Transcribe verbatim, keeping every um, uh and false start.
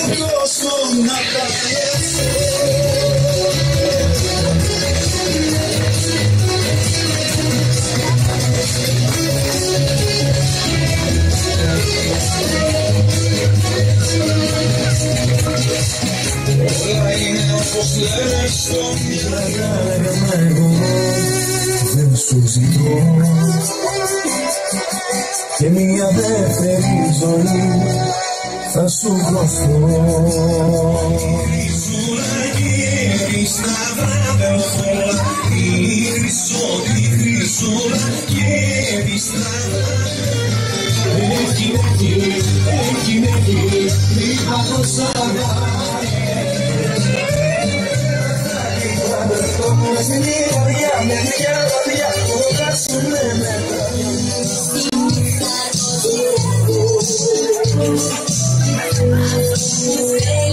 κόσμο να παλιέσω. Όλα είναι όπως λένε στο μυαλό. Δεν σου ζητώ και μια δεύτερη ζωή θα σου δώσω. Χρυσούλα γύρι στα βράδια όλα, η χρυσό, η χρυσούλα γύρι στα βράδια. Έχει νεκεί, έχει νεκεί, λίγα τόσα βράδια. Στην καρδιά, με μια καρδιά, φωτάσουνε μετά. Στην καρδιά,